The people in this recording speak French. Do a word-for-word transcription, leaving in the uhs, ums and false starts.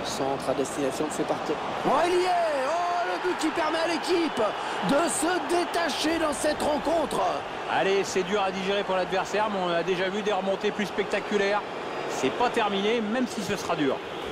Centre à destination de ses partenaires. Oh, il y est! Oh, le but qui permet à l'équipe de se détacher dans cette rencontre. Allez, c'est dur à digérer pour l'adversaire, mais on a déjà vu des remontées plus spectaculaires. C'est pas terminé, même si ce sera dur.